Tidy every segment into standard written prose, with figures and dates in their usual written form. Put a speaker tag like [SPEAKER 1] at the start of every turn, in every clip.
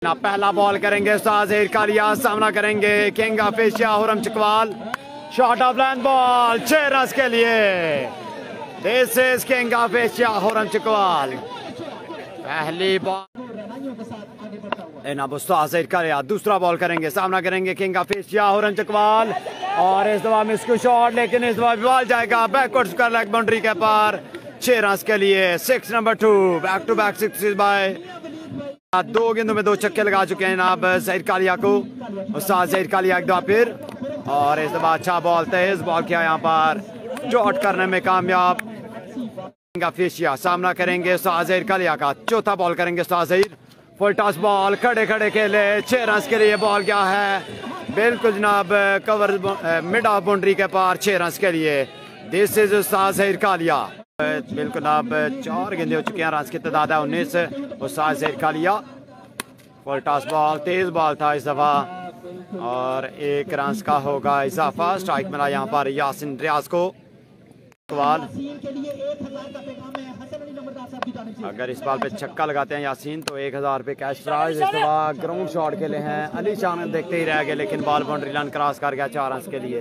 [SPEAKER 1] ना पहला बॉल करेंगे साजिर कालिया, सामना करेंगे king of Asia Hurram Chakwal. Shot off land ball 6 run के लिए। This is king of Asia Hurram Chakwal. पहली बॉल साजिर कालिया, दूसरा बॉल करेंगे, सामना करेंगे king of Asia Hurram Chakwal. और इस दफा मिसकू शॉट, लेकिन इस दफा बॉल जाएगा बैकवर्ड स्क्वायर लेग बाउंड्री के पार। 6 रन के लिए। 6 number 2, back to back sixes by. 2 गेंदों में 2 छक्के लगा चुके हैं जनाब ज़हीर कालिया को। उस्ताद ज़हीर कालिया एक दफा फिर, और इस दफा अच्छा बॉल, तेज बॉल किया यहाँ पर, चोट करने में कामयाब। किंग ऑफ एशिया सामना करेंगे उस्ताद ज़हीर कालिया का। चौथा बॉल करेंगे उस्ताद ज़हीर। फुल टॉस बॉल, खड़े खड़े खेले। 6 रन के लिए बॉल गया है बिल्कुल जनाब कवर मिड ऑफ बाउंड्री के पार। 6 रन के लिए। दिस इज उस्ताद ज़हीर कालिया। बिल्कुल अब 4 गेंदे हो चुके हैं, रन की तादाद है 19। उस्ताद Zaheer Kalia. Full toss ball, तेज बॉल था इस दफा, और 1 रन का होगा इजाफा। स्ट्राइक मिला यहाँ पर यासीन रियाज को। अगर इस बॉल पे छक्का लगाते हैं यासीन तो 1000 रुपये कैश प्राइज। इस दफा ग्राउंड शॉट खेले हैं अली शान, देखते ही रह गए, लेकिन बॉल बाउंड्री लाइन क्रॉस कर गया 4 रन के लिए।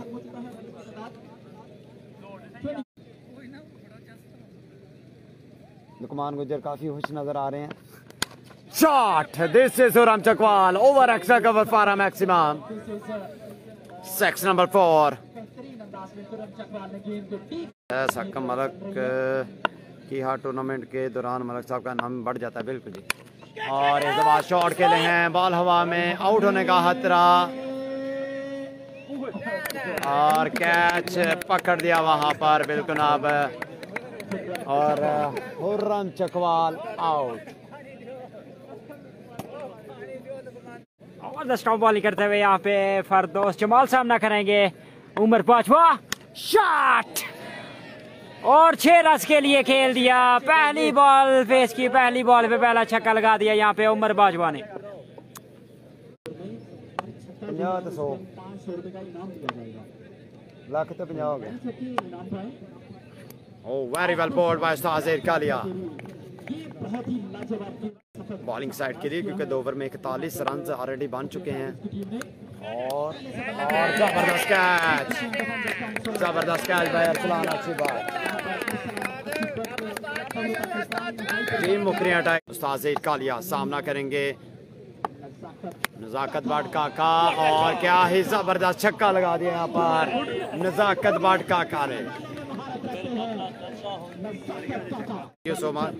[SPEAKER 1] लुकमान गुजर काफी खुश नजर आ रहे हैं। Shot, this is Hurram Chakwal, over extra cover for maximum. 6 number 4। सकम मलक की हर टूर्नामेंट के दौरान मलक साहब का नाम बढ़ जाता है। बिल्कुल जी। और इस दफा शॉट खेले हैं, बॉल हवा में, आउट होने का खतरा, और कैच पकड़ दिया वहां पर बिल्कुल अब, और हुर्रम चकवाल आउट।
[SPEAKER 2] और स्टॉप बॉलिंग करते हुए यहाँ पे फरदौस जमाल सामना करेंगे उमर बाजवा। शॉट, और 6 रन के लिए खेल दिया। पहली बॉल फेस की, पहली बॉल पे पहला छक्का लगा दिया यहाँ पे उमर बाजवा ने।
[SPEAKER 1] 50 तो 100 लाख तो 50 हो गए। Oh, very well bowled by Ustad Zaheer Kaliya. Bowling side के लिए, क्योंकि 2 ओवर में 41 रन ऑलरेडी बन चुके हैं। और जबरदस्त कैच, जबरदस्त कैच भाई अरसलान, अच्छी बात। Team Mukarian time. उस्ताद ज़हीर कालिया सामना करेंगे नज़ाकत बाट काका, और क्या ही जबरदस्त छक्का लगा दिया यहाँ पर नज़ाकत बाट काका ने। So much.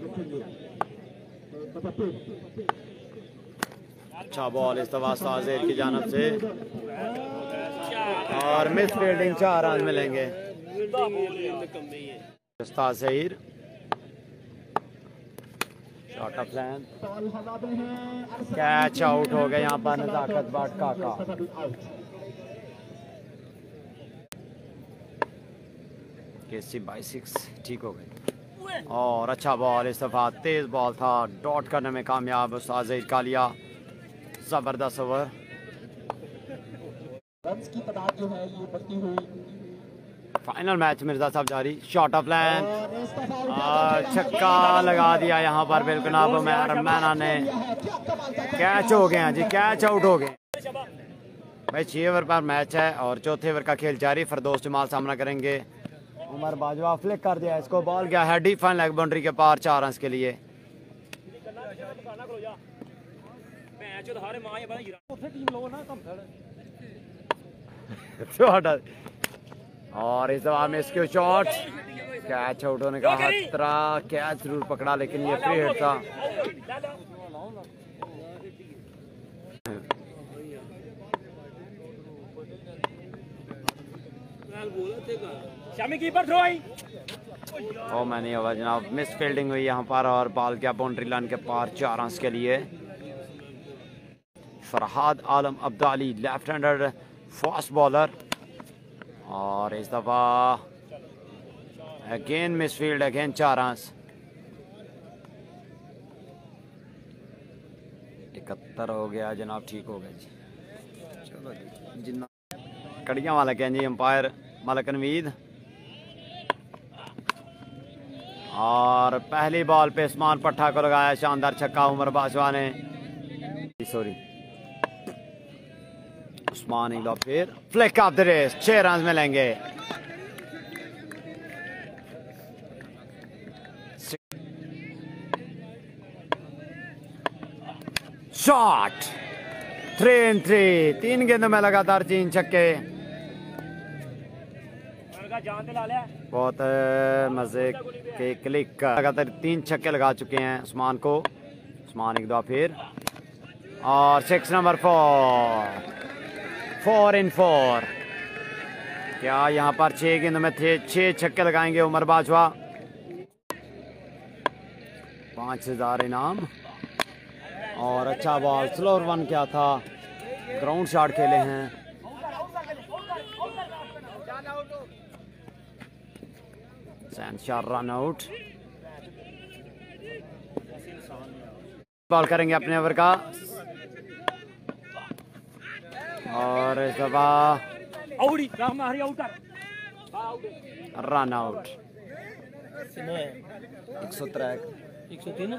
[SPEAKER 1] अच्छा बॉल इस दफा उस्ताद ज़हीर की जानब से, और मिस फील्डिंग 4 रन मिलेंगे उस्ताद Zaheer. Shot off land, catch out हो गया यहाँ पर नज़ाकत बाट काका। केसी 22 ठीक हो गई। और अच्छा बॉल इस दफा, तेज बॉल था, डॉट करने में कामयाब उस्ताद ज़हीर कालिया। जबरदस्त ओवर। रन्स की तादाद जो है ये बढ़ती हुई। फाइनल मैच मिर्जा साहब जारी। शॉट ऑफ लैंड, छक्का लगा दिया यहाँ पर बिल्कुल अब मैना ने। कैच हो गए जी, कैच आउट हो गए भाई। 6 ओवर पर मैच है और चौथे ओवर का खेल जारी। फरदौस जमाल सामना करेंगे उमर बाजवा। फ्लिक कर दिया इसको, बॉल गया है डीप फाइन लेग बाउंड्री के पार 4 रन के लिए। और इस दफा में इसके शॉट, कैच आउट होने का खतरा। कैच जरूर पकड़ा, लेकिन ये फ्री हिट था। मैंने आवाज जनाब, मिस फील्डिंग हुई यहाँ पर, और बॉल गया बाउंड्री लाइन के पार 4 रन के लिए। Farhad Alam Abdali left hander fast bowler, और इस दफा again misfield, again 4 run. 71 हो गया जनाब, ठीक हो गया जी। चलो जी, जिन्ना कड़ियां वाला कहें जी अंपायर मलक नवीद। और पहली बॉल पे उस्मान पट्टा को लगाया शानदार छक्का उमर बाजवा ने। सॉरी। उस्मान एक दो फिर flick off the race, 6 run मिलेंगे। शॉट 3-3, 3 गेंदों में लगातार 3 छक्के। बहुत मजे के क्लिक, लगातार 3 छक्के लगा चुके हैं उस्मान को। उस्मान एक दो फिर और 6 नंबर 4 in 4। क्या यहाँ पर 6 गेंदों में 6 छक्के लगाएंगे उमर बाजवा। 5000 इनाम और अच्छा बॉल, स्लोअर वन क्या था, ग्राउंड शॉट खेले हैं। Shah run out. बॉल करेंगे अपने ओवर का और इस दफा रन आउट।
[SPEAKER 3] 103।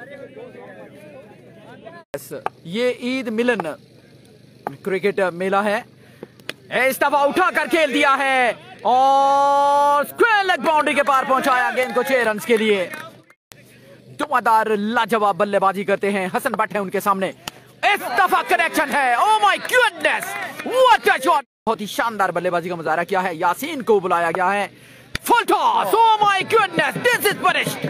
[SPEAKER 3] ये ईद मिलन क्रिकेट मेला है। इस दफा उठा कर खेल दिया है और स्क्वायर लेग बाउंड्री के पार पहुंचाया गेंद को 6 रन के लिए। धुआंधार लाजवाब बल्लेबाजी करते हैं हसन भट्ट है उनके सामने। इस दफा कनेक्शन है। Oh my goodness, what a shot. बहुत ही शानदार बल्लेबाजी का मुजाहरा किया है। यासीन को बुलाया गया है। Full toss, oh my goodness, this is punished.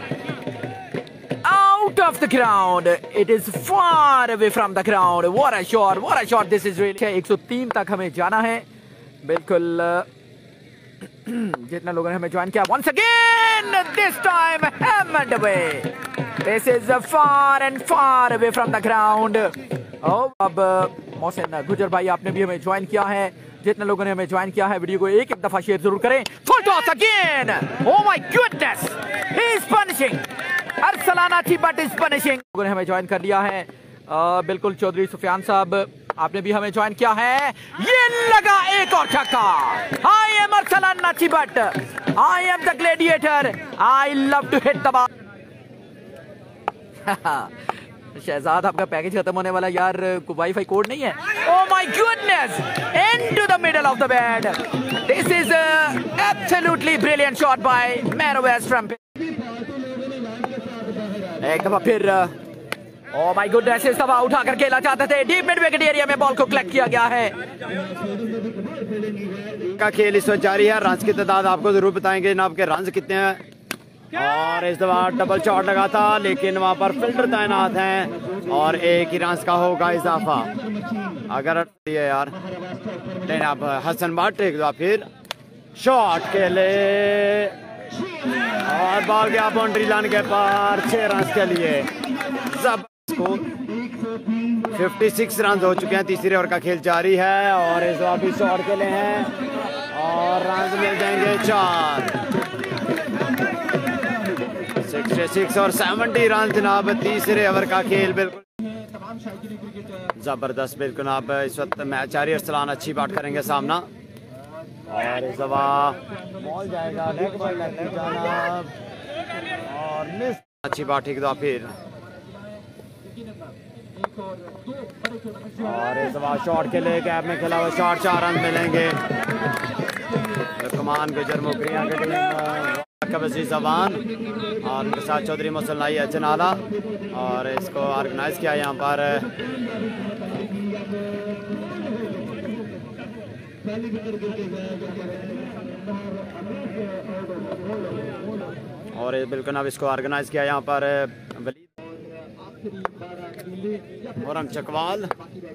[SPEAKER 3] Out of the ground, it is far away from the ground. What a shot, what a shot. This is really 103 तक हमें जाना है। बिल्कुल जितने लोगों ने हमें ज्वाइन किया, once again this time hammered away. This is far and far away from the ground. अब मोहसिन गुजर भाई आपने भी हमें ज्वाइन किया है। जितने लोगों ने हमें ज्वाइन किया है वीडियो को एक दफा शेयर जरूर करें। Full toss again, oh my goodness, he is punishing. Arsalan Achibat is punishing. लोगों ने हमें ज्वाइन कर लिया है। बिल्कुल चौधरी सुफियान साहब आपने भी हमें ज्वाइन किया है। ये लगा एक और छक्का। I am Arsalan Achibat, I am the gladiator, I love to hit the ball. Shahzad आपका पैकेज खत्म होने वाला यार, वाईफाई कोड नहीं है। Oh my goodness, into the middle of the bat. This is absolutely brilliant shot by मैरोवेस फ्रॉम। एक दफा फिर ओह माय गॉडनेस, इस दफा उठाकर खेलना चाहते थे। डीप मिड विकेट एरिया में बॉल को कलेक्ट किया गया है।
[SPEAKER 1] का खेल इस वक्त जारी है। रन की तादाद आपको जरूर बताएंगे जनाब के रन कितने हैं। और इस दफा डबल शॉट लगा था लेकिन वहां पर फिल्टर तैनात हैं और एक ही रन का होगा इजाफा। अगर ये यार लेकिन अब हसन भट्ट एक दफा फिर शॉट खेले और बॉल गया बाउंड्री लाइन के पार 6 रन के लिए। जबरदस्त स्कोर, 56 रन हो चुके हैं। तीसरे ओवर का खेल जारी है और इस दफा भी शॉट खेले हैं और रन मिल जाएंगे 4। 66 और 70 रन जनाब तीसरे ओवर का खेल। बिल्कुल जबरदस्त, बिल्कुल आप इस वक्त मैच जारी। अरसलान अच्छी बात करेंगे सामना और इस दफा बॉल जाएगा लेग बाय लेग जाना और मिस। अच्छी बात ठीक दफा फिर और इस दफा शॉट के लिए गैप में खेला हुआ शॉट, 4 रन मिलेंगे। कमान गुजर मुकरिया के टीम वसी जबान और उनके साथ चौधरी मुसल्लाई अचनाला और इसको ऑर्गेनाइज किया यहाँ पर। और बिल्कुल अब इसको ऑर्गेनाइज किया यहाँ पर और हम चकवाल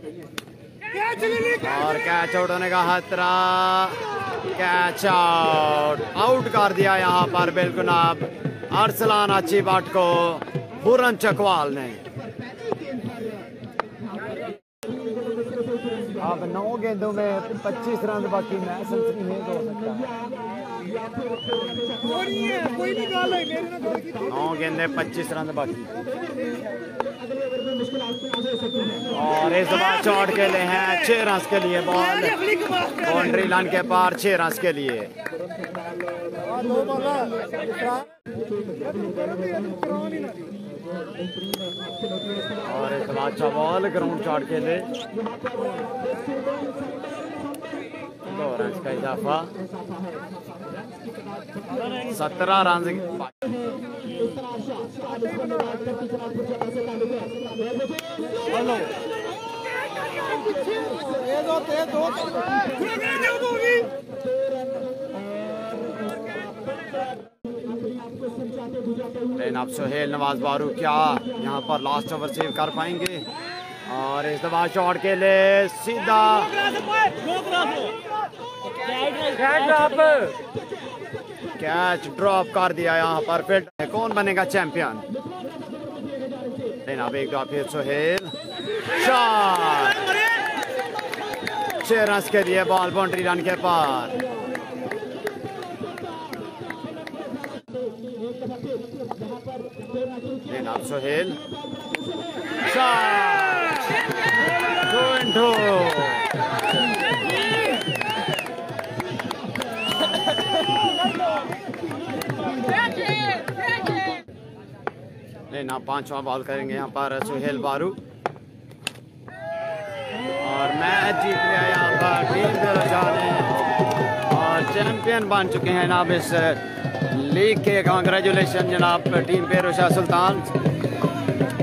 [SPEAKER 1] और कैच आउट होने का खतरा। कैच आउट कर दिया यहाँ पर बिल्कुल अब अरसलान अच्छी बाट को हुरन चकवाल ने। अब 9 गेंदों में 25 रन बाकी मैच सेंचुरी नहीं हो सकता है। 9 गेंदे 25 रन बाकी और इस बार शॉट के लिए हैं 6 रन के लिए। बॉल बाउंड्री लाइन के पार 6 रन के लिए। और इस बार अच्छा बॉल ग्राउंड शॉट खेले, 2 रन का इजाफा, 17 रन। लेकिन अब सोहेल नवाज बारू क्या यहाँ पर लास्ट ओवर सेव कर पाएंगे? और इस दफा शॉट के लिए सीधा कैच ड्रॉप कर दिया यहाँ पर। फिर कौन बनेगा चैंपियन? लेकिन अब एक बार फिर सोहेल शॉट, 6 रन के लिए बॉल बाउंड्री रन के पार। लेकिन अब सोहेल शॉट, 2 and 2। लेकिन आप 5वां बॉल करेंगे यहाँ पर सोहेल बारू, और मैच जीत लिया यहाँ पर टीम बेरोजा ने, और चैंपियन बन चुके हैं जनाब इस लीग के। कांग्रेचुलेशन जनाब टीम बेरोजा सुल्तान।